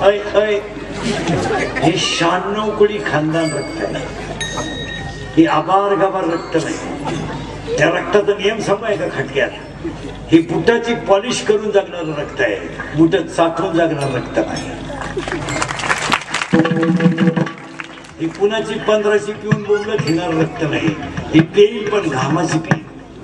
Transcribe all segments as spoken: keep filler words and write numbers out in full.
ऐ ऐ हे शहाण्णव कोटी खानदान रक्त आहे, हे आबार गाबार रक्त नाही. त्या रक्ताचा नियम सांगाय का खटक्यात? ही बुटाची पॉलिश करून जगणारं रक्त आहे, बुटात साठवून जगणारं रक्त नाही. ही पुण्याची पंधराची पिऊन बोलत घेणार रक्त नाही, ही पेईल पण घामाची पी.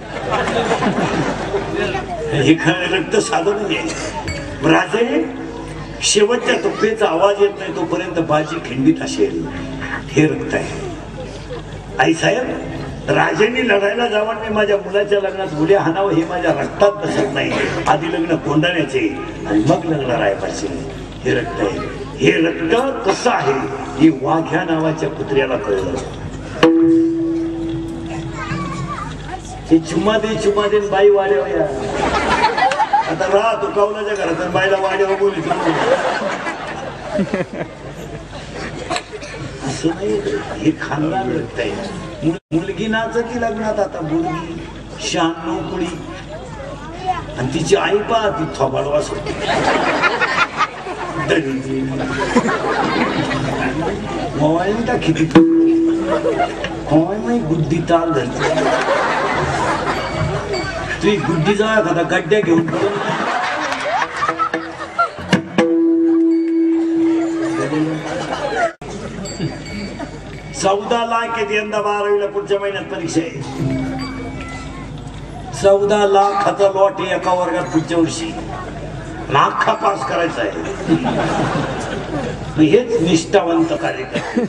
हे खरं रक्त साधं नाही आहे. राजे शेवटच्या तुफेचा आवाज येत नाही तोपर्यंत बाजी खिंडीत असेल, हे रक्त आहे. आई साहेब, राजेंनी लढायला जावं नाही माझ्या मुलाच्या लग्नात उड्या हाणावं हे माझ्या रक्तात बसत नाही. आधी लग्न कोंडाण्याचे आणि मग लग्न राहायचे, हे रक्त आहे. हे रक्त कसं आहे हे वाघ्या नावाच्या कुत्र्याला कळलं. हे चुम्मा दे चुम्मा दे बाई वाड्या. आता राहा तू कौलाच्या घरात बाईला वाड्या बोली असं नाही. हे खानदान रक्त आहे. मुलगी नाचती लग्नात आता मुलगी शहाण्णव कुळी आणि तिची आई पहा ती थोबाडवास होती. मोबाईल टाकी मोबाईल गुड्डी ताल धरते. तुझी गुड्डी जा एखादा गड्ड्या घेऊन चौदा लाख आहेत यंदा बारावीला. पुढच्या महिन्यात परीक्षा आहे. चौदा लाखाचा लॉट आहे एका वर्गात पुढच्या वर्षी. नाखा पास करायचा आहे. हेच निष्ठावंत कार्यक्रम.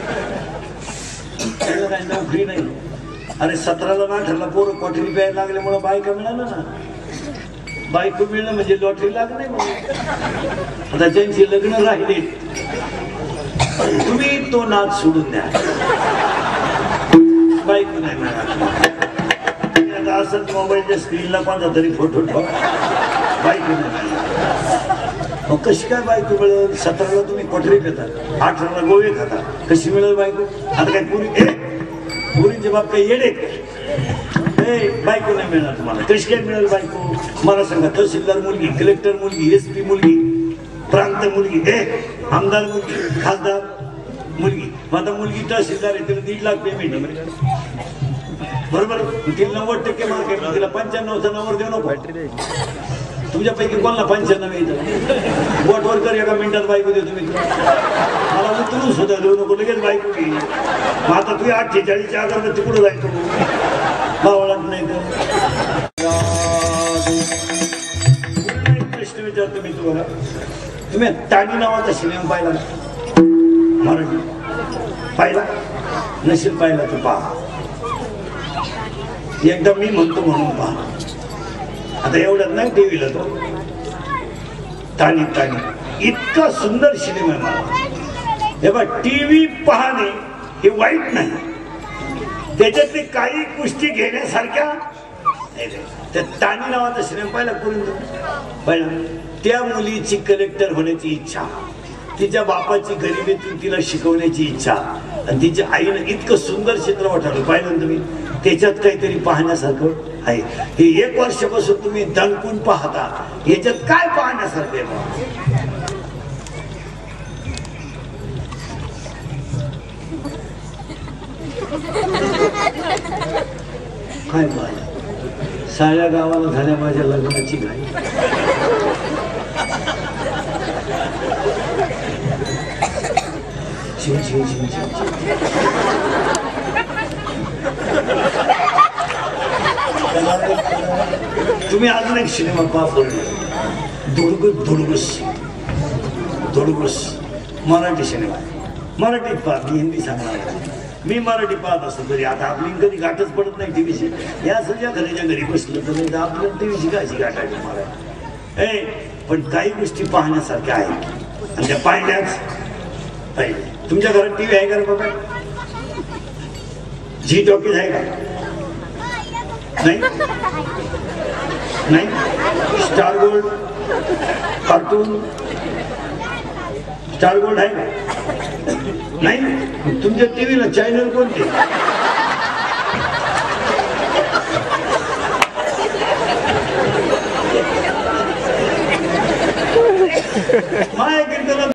काही नोकरी नाही. अरे सतराला ना ठरला पोरं क्वार्टरी प्यायला लागल्यामुळे बायका मिळालं ना. बायको मिळणं म्हणजे लॉटरी लागणे. आता ज्यांची लग्न राहिले तुम्ही तो नाद सोडून द्या. बायको नाही मिळालं असंच मोबाईलच्या स्क्रीनला कोणता तरी फोटो ठेवा. बायको नाही मग कशी काय बायको मिळेल? सतराला तुम्ही क्वार्टरी पिता, अठराला गोवे खाता, कशी मिळेल बायको? आता काय पुरी ए पुरीचे बाप काही येडे बायको नाही मिळणार तुम्हाला. कशी काय मिळेल बायको? मला सांगा. तहसीलदार मुलगी, कलेक्टर मुलगी, एस पी मुलगी, प्रांत मुलगी, ए आमदार मुलगी, खासदार मुलगी. आता मुलगी तहसीलदार आहे, तिला दीड लाख पेमेंट आहे बरोबर. तिला नव्वद टक्के मार्क आहे, तिला पंच्याण्णवचा नंबर देऊ नको. तुमच्यापैकी कोणाला पंच्याण्णव येतं? बोटवर कर एका मिनिटात बायको देतो मी. मला उतरून सुद्धा देऊ नको, लगेच बायको घे. मग आता तुझी अठ्ठेचाळीसच्या अगरबत्ती कुठं जायचो बावळत नाही तर. प्रश्न विचारतो मी तुम्हाला. तुम्ही ताणी नावाचा सिनेमा पाहिला? मराठी पाहिला नसेल पाहिला तर पहा. एकदा मी म्हणतो म्हणून पहा. आता एवढ्यात नाही टीव्हीला तो ताणी ताणी इतका सुंदर सिनेमा मला. हे बघ टीव्ही पाहणे हे वाईट नाही, त्याच्यातली काही गोष्टी घेण्यासारख्या. त्या ताणी नावाचा सिनेमा पाहिला करून पाहिला. त्या मुलीची कलेक्टर होण्याची इच्छा, तिच्या बापाची गरिबीतून तिला शिकवण्याची इच्छा आणि तिच्या आईनं इतकं सुंदर चित्रपट आलं पाहिलं तुम्ही. त्याच्यात काहीतरी पाहण्यासारखं आहे. हे एक वर्षापासून तुम्ही दणकून पाहता, याच्यात काय पाहण्यासारखं आहे? काय पाहिलं? साऱ्या गावाला झाल्या माझ्या लग्नाची घाई. झिम झिम झिम झिम. तुम्ही अजून एक सिनेमा पहा दुर्गुस दुर्गुस दुर्गुस मराठी सिनेमा. मराठीत पहा, मी हिंदी सांगणार. मी मराठी पाहत असतो तरी आता आपली कधी गाठच पडत नाही टीव्हीची. या सगळ्या घराच्या घरी बसलं तर नाही आपल्याला टीव्हीची कायची गाठायची मला. ए पण काही गोष्टी पाहण्यासारख्या आहेत आणि त्या पाहिल्याच पाहिजे. तुमच्या घरात टीव्ही आहे का बाबा? झी टॉकीज आहे का? नाही नाही. Star gold cartoon star gold आहे का? नाही. तुमच्या टीव्हीला चॅनल कोणते? माय कीर्तन